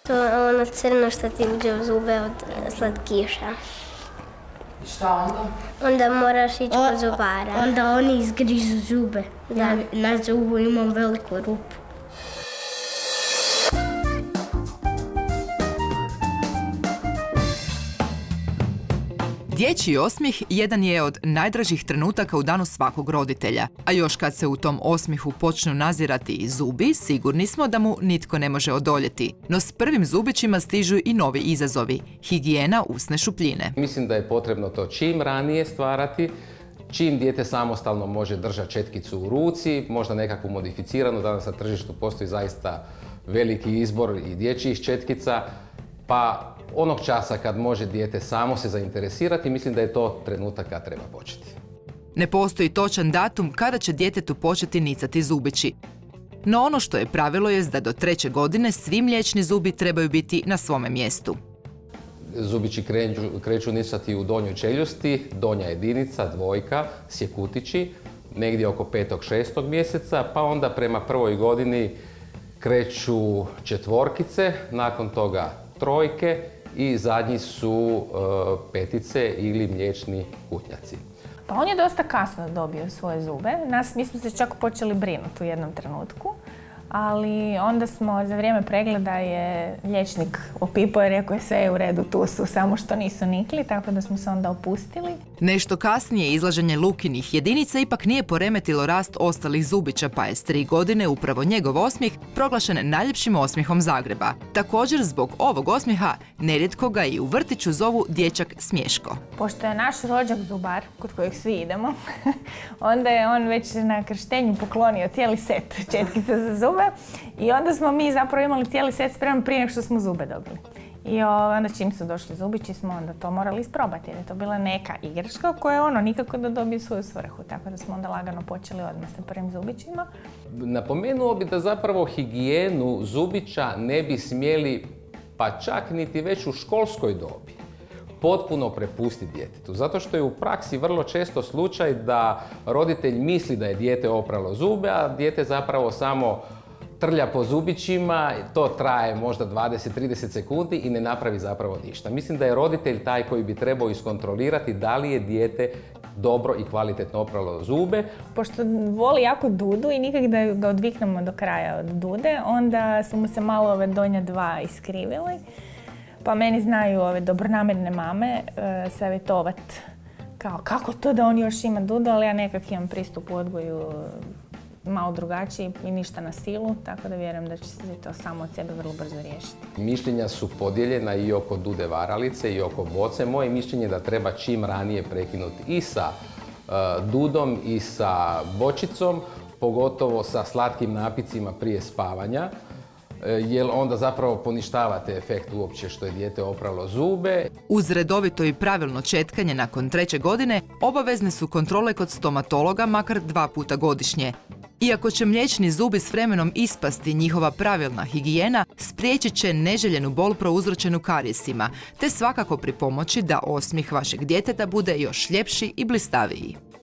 To je ono crno što ti uđe u zube od slatkiša. I šta onda? Onda moraš ići kod zubara. Onda oni izgrižu zube. Da. Na zubu imam veliku rupu. Dječji osmijeh jedan je od najdražih trenutaka u danu svakog roditelja, a još kad se u tom osmijehu počnu nazirati i zubi, sigurni smo da mu nitko ne može odoljeti. No s prvim zubićima stižu i novi izazovi, higijena usne šupljine. Mislim da je potrebno to čim ranije stvarati, čim dijete samostalno može držati četkicu u ruci, možda nekakvu modificiranu, danas na tržištu postoji zaista veliki izbor i dječjih četkica, pa onog časa kad može dijete samo se zainteresirati, mislim da je to trenutak kad treba početi. Ne postoji točan datum kada će djetetu početi nicati zubići. No ono što je pravilo jest da do 3. godine svi mliječni zubi trebaju biti na svome mjestu. Zubići kreću nicati u donjoj čeljusti, donja jedinica, dvojka, sjekutići, negdje oko 5. 6. mjeseca, pa onda prema 1. godini kreću četvorkice, nakon toga trojke i zadnji su petice ili mliječni kutnjaci. Pa on je dosta kasno dobio svoje zube. Mi smo se čak počeli brinuti u jednom trenutku, ali onda smo za vrijeme pregleda je liječnik opipao i rekao je sve je u redu, tu su, samo što nisu nikli, tako da smo se onda opustili. Nešto kasnije izlaženje Lukinih jedinica ipak nije poremetilo rast ostalih zubića, pa je s 3 godine upravo njegov osmijeh proglašen najljepšim osmijehom Zagreba. Također zbog ovog osmijeha nerijetko ga i u vrtiću zovu dječak Smješko. Pošto je naš rođak zubar, kod kojeg svi idemo, onda je on već na krštenju poklonio cijeli set četkica za zube i onda smo mi zapravo imali cijeli set spreman prije nego što smo zube dobili. I onda čim su došli zubići smo onda to morali isprobati jer je to bila neka igračka koja je nikako da dobije svoju svrhu. Tako da smo onda lagano počeli odmah sa prvim zubićima. Napomenuo bi da zapravo higijenu zubića ne bi smjeli, pa čak niti već u školskoj dobi, potpuno prepustiti djetetu. Zato što je u praksi vrlo često slučaj da roditelj misli da je dijete opralo zube, a dijete zapravo samo trlja po zubićima, to traje možda 20-30 sekundi i ne napravi zapravo ništa. Mislim da je roditelj taj koji bi trebao iskontrolirati da li je dijete dobro i kvalitetno opralo zube. Pošto voli jako dudu i nikak da ga odviknemo do kraja od dude, onda su mu se malo ove donja dva iskrivili. Pa meni znaju ove dobronamjerne mame savjetovat kao kako to da on još ima dudu, ali ja nekak imam pristup u odgoju malo drugačiji i ništa na silu, tako da vjerujem da će se to samo od sebe vrlo brzo riješiti. Mišljenja su podijeljena i oko dude varalice i oko boce. Moje mišljenje je da treba čim ranije prekinuti i sa dudom i sa bočicom, pogotovo sa slatkim napicima prije spavanja, jer onda zapravo poništavate efekt uopće što je dijete opralo zube. Uz redovito i pravilno četkanje nakon 3. godine obavezne su kontrole kod stomatologa makar 2 puta godišnje. Iako će mliječni zubi s vremenom ispasti, njihova pravilna higijena spriječit će neželjenu bol prouzročenu karijesima, te svakako pripomoći da osmijeh vašeg djeteta bude još ljepši i blistaviji.